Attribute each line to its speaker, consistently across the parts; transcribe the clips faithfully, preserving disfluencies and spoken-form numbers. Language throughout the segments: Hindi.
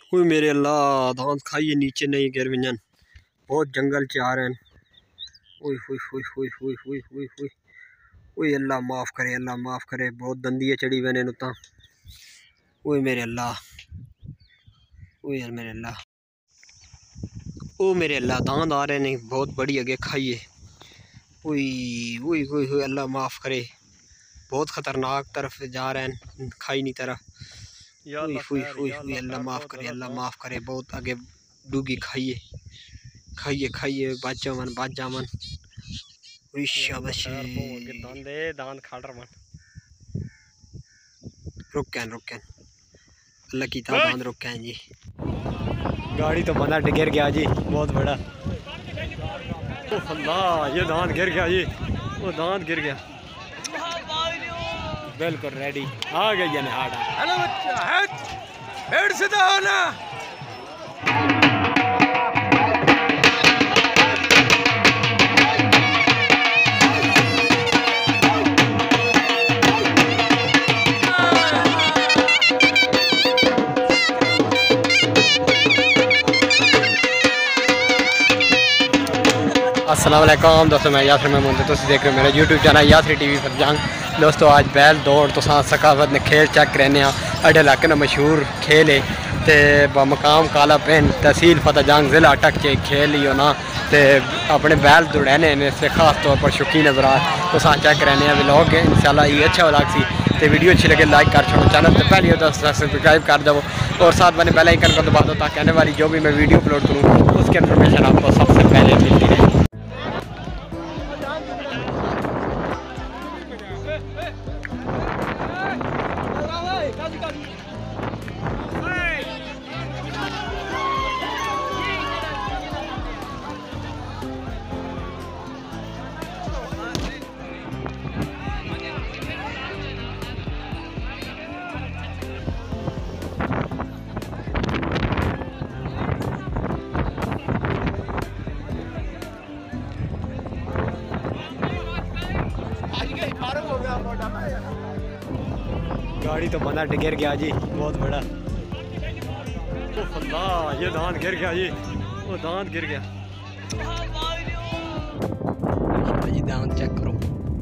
Speaker 1: कोई मेरे अल्लाह धान खाइए नीचे नहीं गिर वंजन बहुत जंगल च आ रहे हैं। ओए हुई हुई हुई हुई हुई हुई हुई ओए अल्लाह माफ़ करे अल्लाह माफ़ करे बहुत दंदियाँ चढ़ी बने नुता। ओए मेरे अल्लाह ओए यार मेरे अल्लाह ओ मेरे अल्लाह दांत आ रहे हैं बहुत बड़ी अगे खाइए। ओए ओए ओए अल्लाह माफ़ करे बहुत ख़तरनाक तरफ जा रहे हैं खाई नहीं तरफ। हुई हुई हुई हुई अल्लाह माफ़ करे अल्लाह माफ़ करे बहुत आगे डूगी खाइए खाइए खाइए बाजा मन बाजा मन रुकैन रुकैन अल्लाह की दांत रुकैन जी। गाड़ी तो बंदा गिर गया जी बहुत बड़ा। अल्लाह ये दांत गिर गया जी वो दांत गिर गया बिल्कुल रेडी आ गई है निहाड़ा। हेलो बच्चा हेड हेड सीधा होना। अस्सलाम वालेकुम दोस्तों मैं यासर महमूद तुम देख रहे हो मेरा यूट्यूब चैनल यासरी टीवी पर जंग। दोस्तों आज बैल दौड़ तो सकावत ने खेल चेक करने अड्डे इलाके का मशहूर खेल है तो मकाम काला पेन तहसील फतेह जंग जिला अटक च खेल ही होना तो अपने बैल दौड़ाने से खास तौर पर शौकीन नजरात तो चेक करने व्लॉग इंशाल्लाह ये अच्छा व्लॉग सी तो वीडियो अच्छी लगे लाइक कर छोड़ो चैनल तो पहले दस सब्सक्राइब कर दो और साथ मैंने बेल आइकन को दबा दो ताकि आने वाली जो भी मैं वीडियो अपलोड करूँ उसकी इन्फॉर्मेशन आपको सबसे पहले मिलती रहे। गाड़ी तो बंदा गिर गया जी बहुत बड़ा। अल्लाह ये दांत गिर गया जी वो दांत गिर गया जी दांत चेक करो।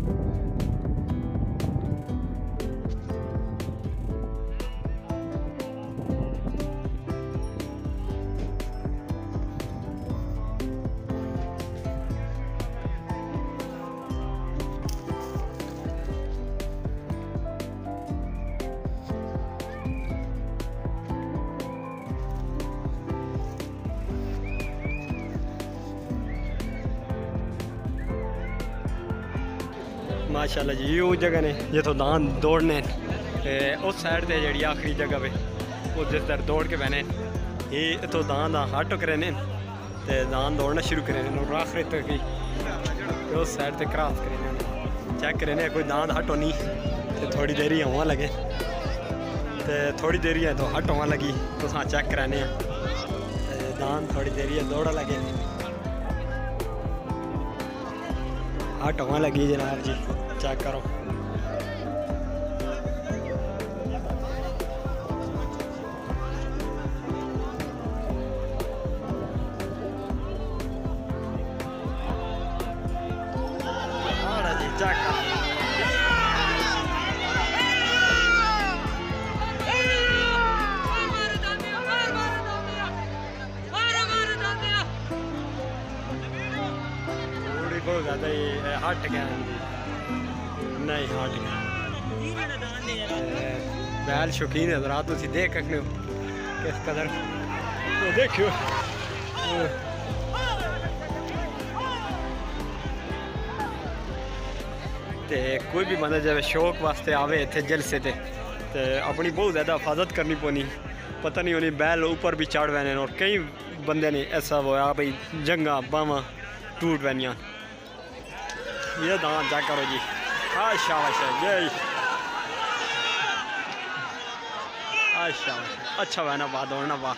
Speaker 1: माशाल्लाह जी वो जगह ने ये तो दान दौड़ने उस साइड से जी आखिरी जगह पे वो जिस तरह दौड़ के बहने ये तो दान हट करे तो दान दौड़ना शुरू करे आखिरी तक ही उस साइड से क्रॉस करे चेक करे कोई दांत हट होनी तो थोड़ी देरी हवा लगे तो थोड़ी देरी है तो हट हवा लगी तो हाँ चेक कराने दांत थोड़ी देरी है दौड़ा लगे हट हवा लगी जनाब जी चेक करो। जी चेक करो बहुत ज़्यादा ही हट गया नहीं हट गया बैल शौकीन है रात तुम देख सकते हो किस कदर तो देखियो ते कोई भी बंदा जब शौक वास्ते आवे इतने जलसे ते ते अपनी बहुत ज़्यादा हिफाजत करनी पौनी पता नहीं होनी बैल ऊपर भी चढ़ पैने और कई बंदे ने ऐसा होया भाई जंगा बावां टूट पैनियां। ये दांत चेक करो जी अच्छा अच्छा अच्छा अच्छा बहना वाह दौड़ना वाह।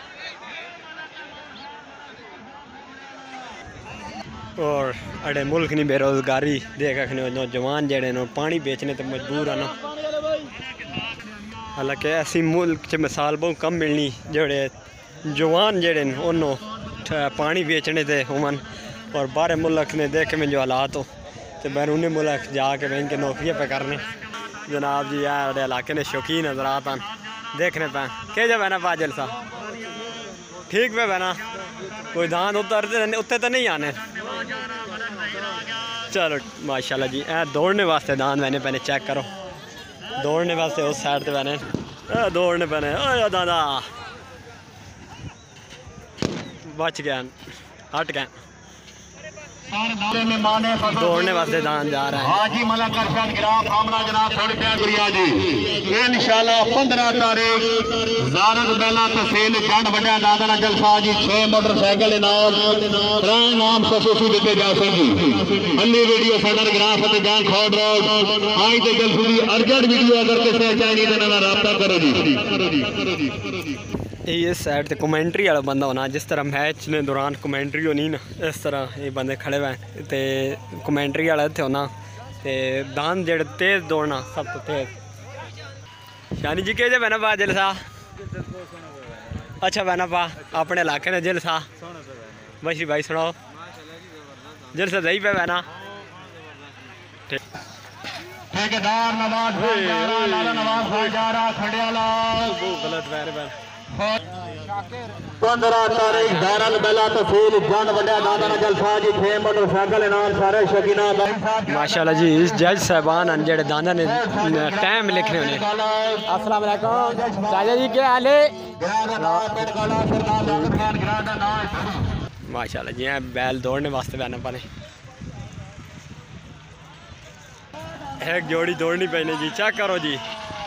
Speaker 1: और अड़े मुल्क नहीं बेरोजगारी देख रखने नौजवान जड़े न पानी बेचने तो मजबूर है ना हालांकि ऐसी मुल्क च मिसाल बहुत कम मिलनी जेड़े जवान जेड़े उन्होंने पानी बेचने दे हुमन और बाहर मुल्क ने देखे में जो हालात हो तो बैरूनी मुल्क जाके मैं इनके नौकरियाँ पे करने जनाब जी यार इलाके ने शौकीन हजरात आन देखने पे के जब है ना पाजल सा ठीक पे बना कोई धान उतरते उत्ते तो नहीं आने। चलो माशाल्लाह जी ए दौड़ने वास्ते दान मैंने पहले चेक करो दौड़ने वास्ते उस साइड पे मैंने दौड़ने पहने ओ दादा बच गया हट गए दौड़ने वास्ते दान जा रहा है।
Speaker 2: हाजी मलक अरशद गिराम कामरा जनाब थोड़ी प्यार गुरिया जी इंशाल्लाह पंद्रह तारीख ज़ारत बेला तहसील जंड बड़ा दादा जलसा जी छह मोटरसाइकिल इनाम त्राई नाम खसूसी दिते जाते जी अन्नी वीडियो फोटोग्राफ ते जान खोड रोड आई ते जलसी दी अर्जेंट वीडियो अगर किसी चाहिए तो ना राब्ता करो जी।
Speaker 1: ये साइड ते कमेंट्री वाला बंदा होना जिस तरह मैच ने दौरान कमेंट्री होनी ना इस तरह ये बंदे खड़े हुए ते कमेंट्री वाला इत्थे होना ते दान जेड़े तेज दौड़ना सब तो तेज शानी जी के बहना पा जलसा अच्छा बहना पा अपने इलाके ने जलसा बशी भाई सुनाओ जलसा दही पे बहना
Speaker 2: ठेकेदार नवाज नवाज भाईचारा खड़ियाला
Speaker 1: गलत पैर पैर
Speaker 2: पंद्रह तारीख दारल बेला तहसील जंड वड्या दादा जलसा जी छे मोटरसाइकिल इनाम सारे शकीना
Speaker 1: माशाल्लाह जी इस जज साहबान हैं जेड़े दादा ने टाइम लिखने होने। अस्सलाम वालेकुम चाचा जी क्या हाल है माशाल्लाह जी बैल दौड़ने वास्ते बहना पाने एक जोड़ी दौड़नी पैनी जी चेक करो जी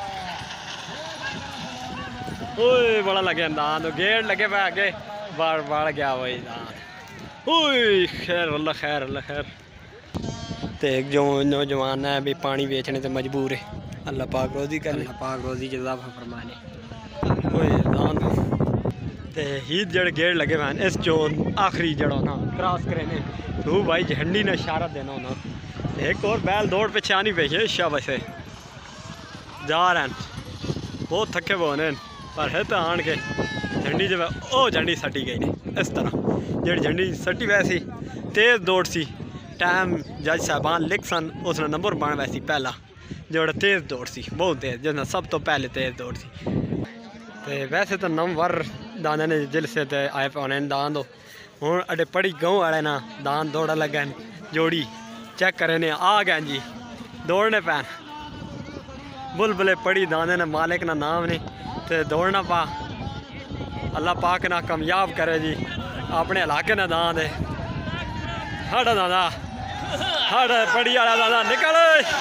Speaker 1: ओए बड़ा लगे दांत गेट लगे पे आगे बाढ़ बाढ़ गया वही दांत ओए खैर अल्लाह खैर अल्लाह खैर तो एक जो नौजवान है भी पानी बेचने से मजबूर है अल्लाह पाक रोज़ी कर अल्लाह पाक रोज़ी जज़ाब फरमाने ओए दांत ते ही जड़ गेट लगे हुए इस जो आखिरी जड़ो ना क्रॉस करेने तो भाई झंडी ने इशारा देना होना एक और बैल दौड़ पिछे आनी पे है शाबाश से जा रहे हैं बहुत थके वो ने पर है तो आन के झंडी जब ओ झंडी सटी गई ने इस तरह जी झंडी सटी वैसी तेज़ दौड़ सी टाइम जज साहबान लिख सन उसने नंबर बन वैसी पहला जो तेज़ दौड़ सी बहुत तेज़ जिसने सब तो पहले तेज़ दौड़ सी तो वैसे तो नंबर दादा ने जिलसे ते आए पाने दान दो हूँ अडे पड़ी गाँव वाले ना दान दौड़ा लगे जोड़ी चेक करे ने आ गए जी दौड़ने पैन बुलबुले पड़ी दाने ने मालिक ना नाम ने ते दौड़ना पा अल्लाह पाक ना कामयाब करे जी अपने इलाके ना दान दे हट दादा हट पड़ी वाला दादा निकल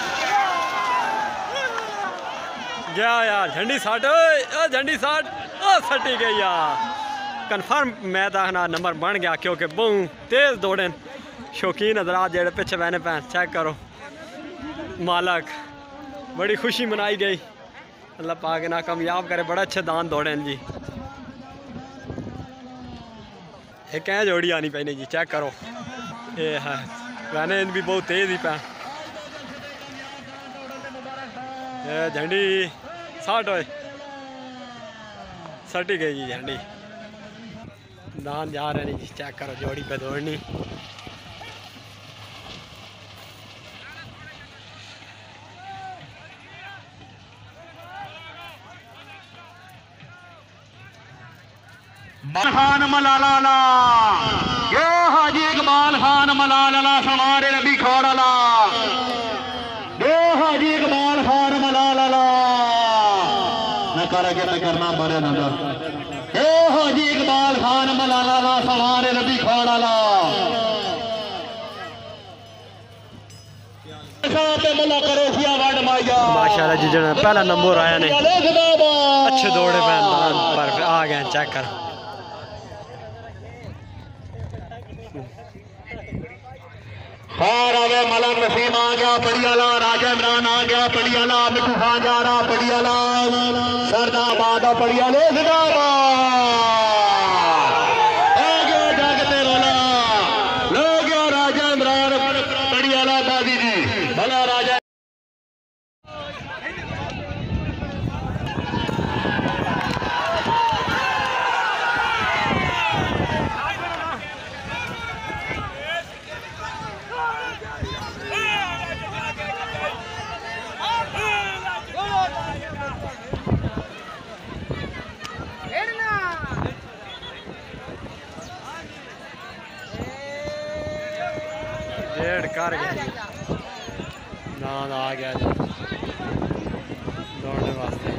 Speaker 1: गया यार झंडी साठ झंडी साठ ओ सटी गई यार कन्फर्म मैं तो आखना नंबर बन गया क्योंकि बहु तेज़ दौड़े शौकीन हजरात जेड़े पिछे बहने पैन चेक करो मालक बड़ी खुशी मनाई गई अल्लाह पाक ना कामयाब करे बड़ा अच्छे दान दौड़े जी एक क्या जोड़ी आनी पैनी जी चेक करो ये है मैंने भी बहुत तेज़ ही पैन झंडी साठ होए सटी गई जी झंडी दान जा रहे जी चेक करो जोड़ी पे दौड़नी
Speaker 2: खान मलाला यो हाजी इकबाल खान मलाला सवारे नबी खोड़ाला यो हाजी इकबाल खान मलाला न करके न करना बड़े ना यो हाजी इकबाल खान मलाला सवारे नबी खोड़ाला
Speaker 1: माशाल्लाह जी जो पहला नंबर आया ने अच्छे दौड़े पैन पर आ गए चेक कर
Speaker 2: आवे मलक नसीम आ गया पड़ियाला राजा इमरान आ गया पड़ियाला मिठू खान जा रहा पड़ियाला सरदाबाद पड़ियाले आ गया जागते रोला लो गया राजा इमरान पड़ियाला बाजी जी भला राजा
Speaker 1: कर गया जी, दांद आ गया जी दौड़ने वास्ते।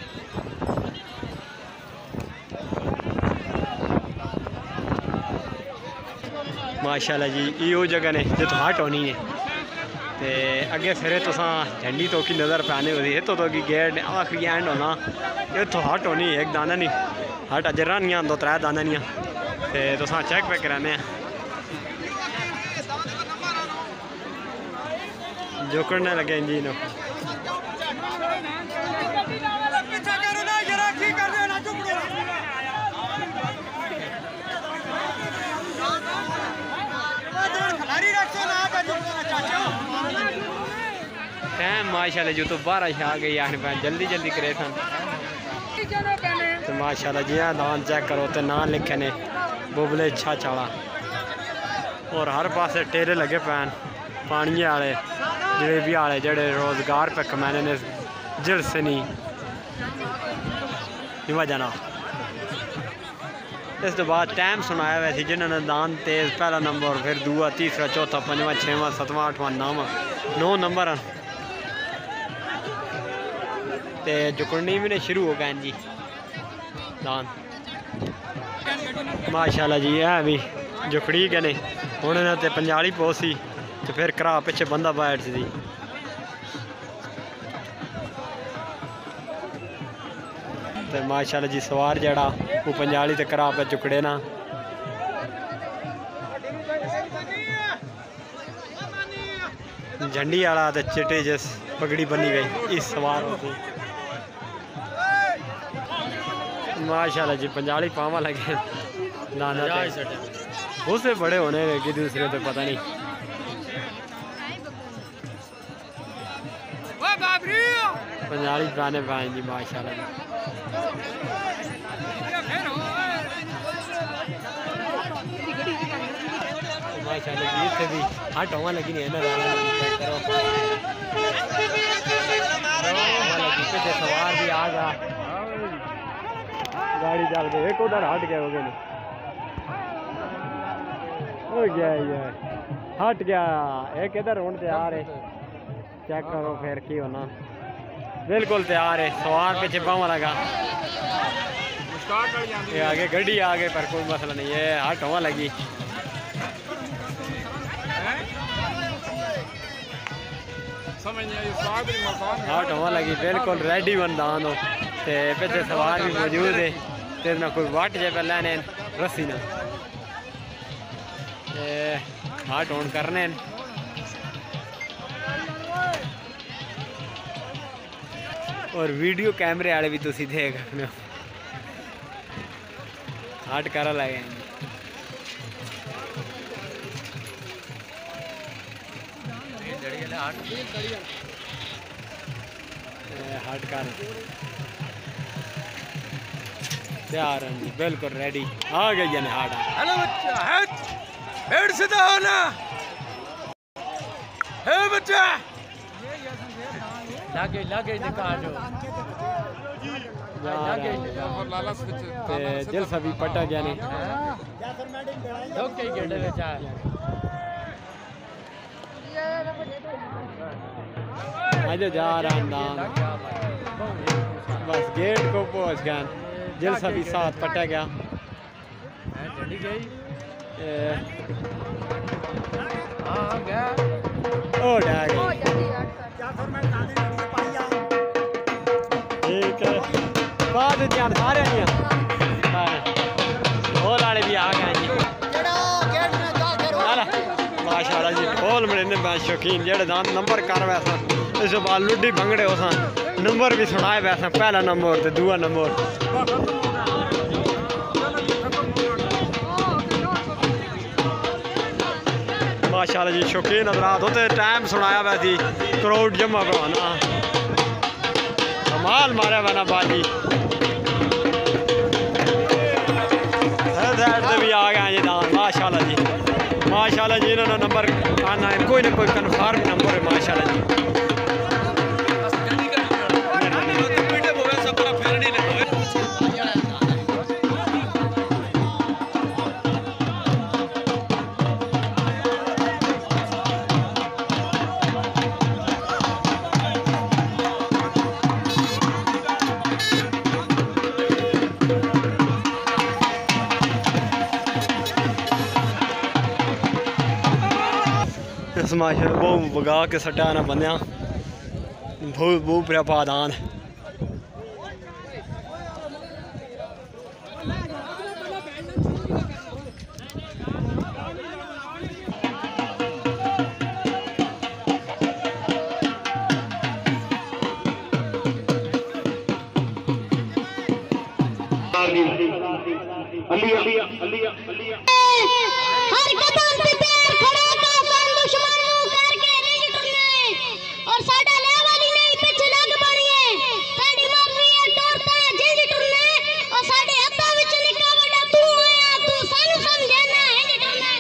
Speaker 1: माशाल्लाह जी यो जगह ने जो हट होनी है ते अगे फिर तुसा झंडी तो की नज़र पाने होती है तो तो की गेट आखिरी एंड होना ये तो हट होनी एक दाना नहीं हट अजरा नहीं दो त्रै दाना नहीं ते तुसा चेक पे कराने जोकड़ने लगे जी नो टाइम माशाल्लाह जो तो बारह आ गई आने पे जल्दी जल्दी करे सन तो माशाल्लाह जी दान चेक करो तो ना लिखे ने बुबले छा चाला और हर पासे टेरे लगे पैन पानी वाले जलेबी वाले जड़े रोजगार पे कमाने ने जिल से नहीं वजह ना। इस तो बाद टाइम सुनाया वैसे जिन्होंने दान तेज पहला नंबर फिर दूआ तीसरा चौथा पंजवा छेवां सतवां अठवां नौवां नौ नंबर ते जुकड़नी भी ने शुरू हो गए जी दान माशाल्लाह जी है भी जुकड़ी गए ने हूँ इन्हें पंजाली पोसी तो फिर करा पिछे बंदा बैठ सी तो माशाल्लाह जी सवार जड़ा वो पंजाली ते करा पे चुकड़े ना झंडी वाला ते चिट्टे जिस पगड़ी बनी गई इस सवार होती माशाल्लाह जी पंजाली पावा लगे नाना उससे बड़े होने कि दूसरे तो पता नहीं पंजाली पाने पाए जी माशाल्लाह जी माशाल्लाह जी से भी हाँ टोवा लगी नहीं है ना पीछे सवार भी आ गया गाड़ी चल गई एक उधर हट गया हो गया हो गया ये हट गया एक इधर हूँ तैयार है चेक करो फिर की होना बिल्कुल तैयार है सवार पीछे पावा लगा ये आगे गड्डी आ गई पर कोई मसला नहीं है हट होवा लगी हट होवा लगी बिल्कुल रेडी बंदान हो ते पीछे सवार भी मौजूद है तेरे ना कोई वट जे पे लैने रस्सी ना हट ऑन करने और वीडियो कैमरे वाले भी तुसी देख सकते हो हट कर लगे हट कर तैयार हैं जी बिल्कुल रेडी आ गई है हाट हेलो बच्चा हट हेड सीधा होना हे बच्चा लागे लागे दिखा दो लागे ते दिल सभी पटा गया ने लोग कई गेड़े में जा आज जा रहा नाम बस गेट को पहुंच गए दिल सभी साथ पटा गया चली गई हाँ गया ओ डा गई ठीक है बाद ध्यान सारे नहीं और वाले भी आ गए जी माशाल्लाह जी बोल मने बहुत शौकीन जेड़े दान नंबर कर वैसा इस बाद लुड्डी भंगड़े हो नंबर भी सुनाए वैसा पहला नंबर तो दूआ नंबर माशाल्लाह जी शौकीन हजरात होते टाइम सुनाया वैसी करोड़ जमा करवाना कमाल मारा वना बाजी भी आ गए जी दान माशाल्लाह जी माशाल्लाह जी इन्होंने नंबर आना है कोई ना कोई कन्फर्म नंबर है माशाल्लाह जी जबरदस्त माशा बहुत बगा के सटा ना बंद बहुत बहुत प्रिया पादान
Speaker 2: अली अली अली अली
Speaker 3: हर कदम पे पैर खड़ा का सन दुश्मन नु करके रिंग टुरने और साडा लेवल ही नहीं पिछ लग बणिए तेरी मर्जी है टोरता जिंग टुरने और साडे हत्था विच निका बड़ा तू आया तू सानू समझे ना हिंग टुरने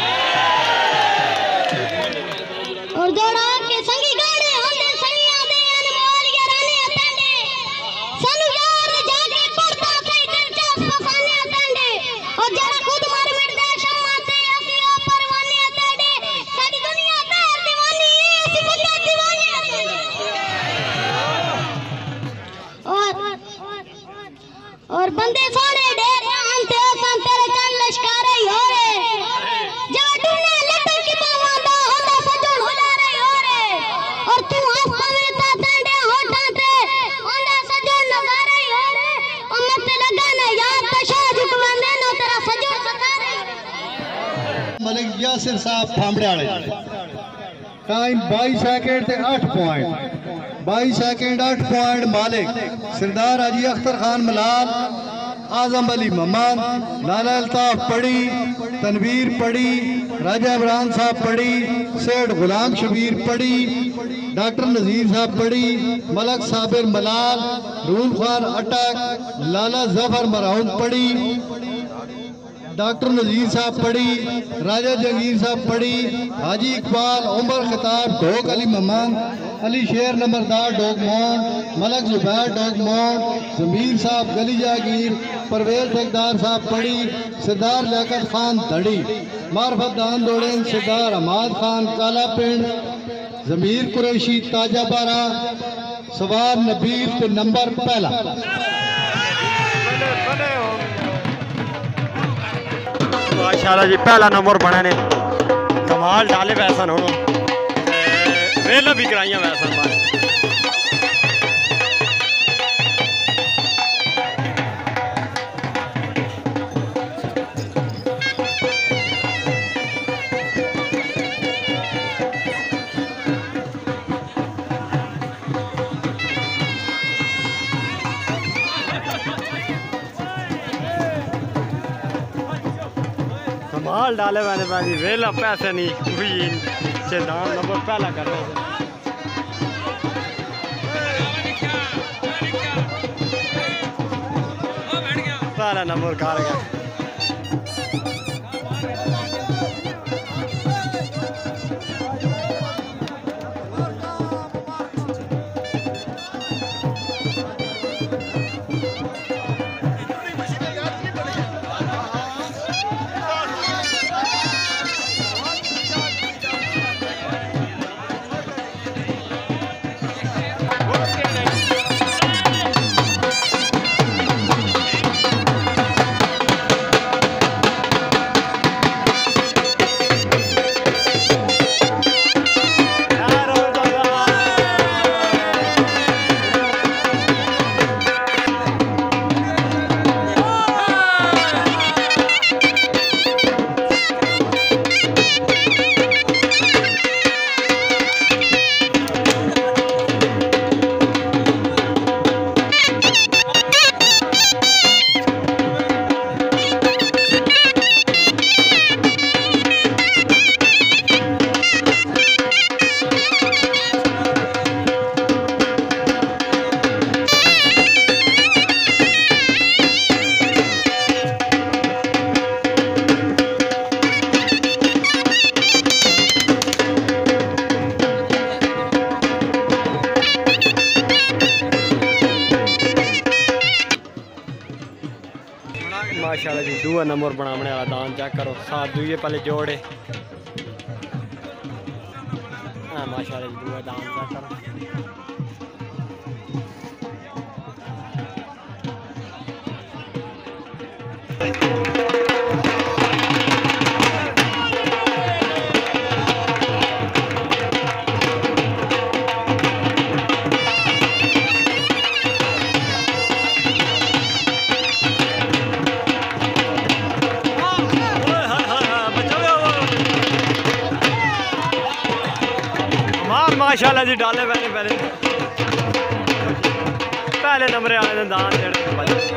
Speaker 3: और जोड़ा के संगी गाने होंदे संगियां दे अनमोल याराने अतंडे सानू यार जाके पड़ता सही दिलचस्प फसाने अतंडे और जरा खुद मार मिट दे शम्मा ते असली ओ परवाने अतंडे साडी दुनिया तेर दीवानी ऐसी खुदा दीवाने अतंडे और और बंदे सोने ढेर आंते सन तेरे चल लश्कारे हो रे जब टूने लड्डू की बावा दा होंदा सजन हो जा रे हो रे और तू हंस पवे ता तंडे होठां ते होंदा सजन नजारे हो रे और मत लगा ना याद तशा झुकवांदे नो तेरा सजन सतारे
Speaker 4: मलिक यासिर साहब फामड़े वाले टाइम बाईस सेकंड ते आठ पॉइंट बाईस सेकंड आठ पॉइंट मालिक सरदार हाजी अख्तर खान मलाल आजम अली ममान लाला अल्ताफ पड़ी तनवीर पड़ी राजा इमरान साहब पड़ी सेठ गुलाम शबीर पड़ी डॉक्टर नजीर साहब पड़ी मलक साबिर मलाल रूल खान अटक लाला जफर मराउन पड़ी डॉक्टर नजीर साहब पड़ी राजा जंगीर साहब पड़ी हाजी इकबाल उमर खिताब ढोक अली ममान अली शेर नंबरदार डोग मोन मलक जुबैर डोग मोन जमीर साहब गली जागीर परवेज ठेकेदार साहब पड़ी सरदार लियाकत खान धड़ी मार्फत दान दौड़ेन सरदार हमाद खान काला पिंड जमीर कुरैशी ताजा बारा सवार नबील ते नंबर पहला
Speaker 1: माशाल्लाह जी पहला नंबर बने ने कमाल डाले वैसा हो वेला भी कराइया वैसा कमाल डाले मैंने भाई वेला पैसे नहीं हुई दान नंबर पहला कर रहे पहला नंबर कर गया माशाल्लाह जी दूआ नंबर बनाने वाला दान चेक करो साथ दुए पहले जोड़े हाँ माशाल्लाह जी दूआ दान चेक करो माशाल्लाह जी डाले पहले पहले पहले नंबर आए दान जेड़े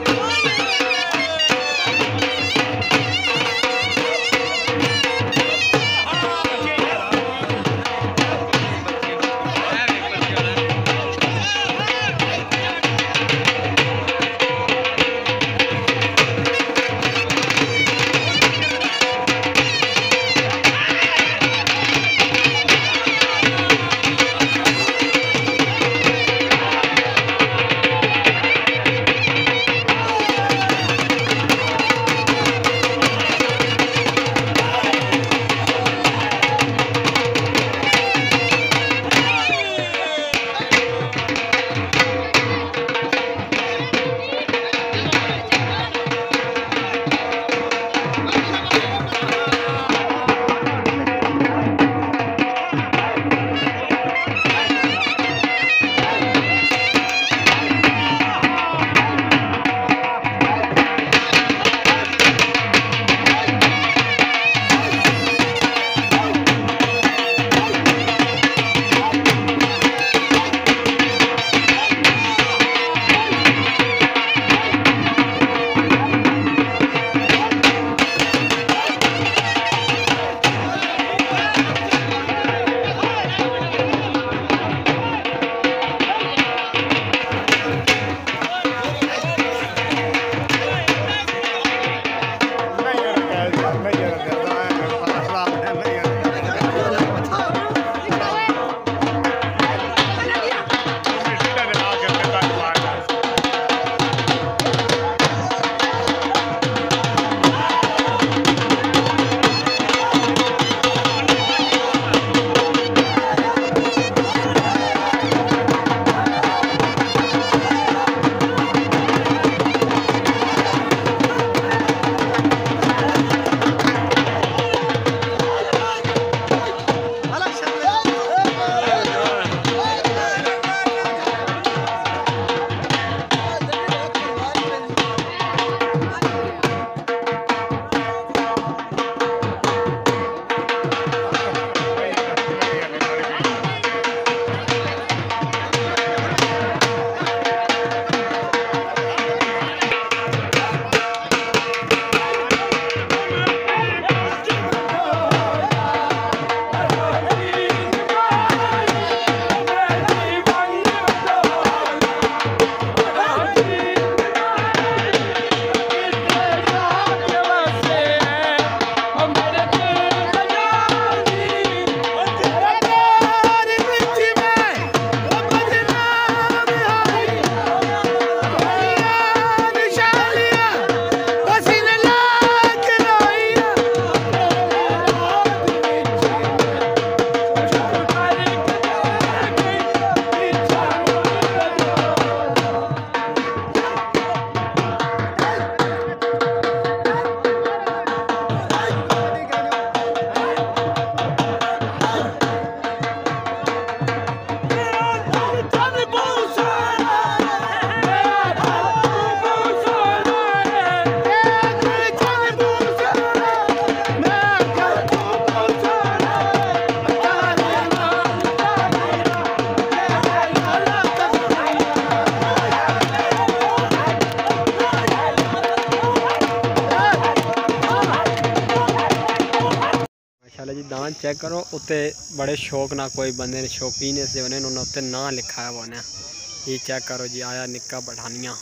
Speaker 1: जी दान चेक करो उत्ते बड़े शौक ना कोई बंदे ने शौकीन से उन्हें उत्ते ना लिखा है उन्हें ये चेक करो जी आया निक्का बढ़ानिया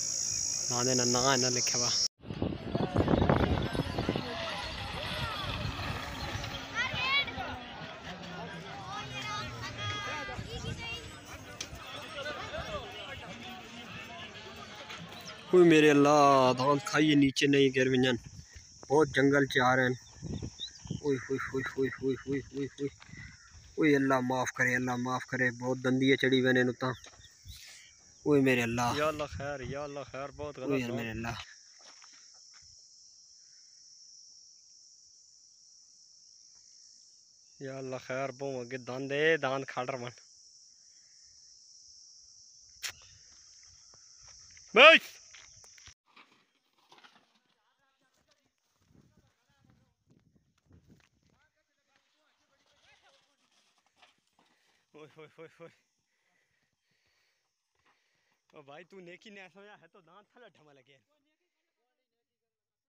Speaker 1: दाने ना ना ना लिखा हुआ कोई मेरे अल्लाह दान खाइए नीचे नहीं गिर विंजन बहुत जंगल च आ रहे हैं ओए हुई हुई हुई हुई हुई हुई हुई ओए अल्लाह माफ़ करे अल्लाह माफ़ करे बहुत दंदियाँ चढ़ी बने नुता ओए मेरे अल्लाह या अल्लाह खैर या अल्लाह खैर बहुत गलत ओए मेरे अल्लाह या अल्लाह खैर बहुत आगे दान दे दान खाड़ मन बस ओए होए होए होए। ओ भाई तू नेकी ने समझा है तो दांत थला ठमा लगे।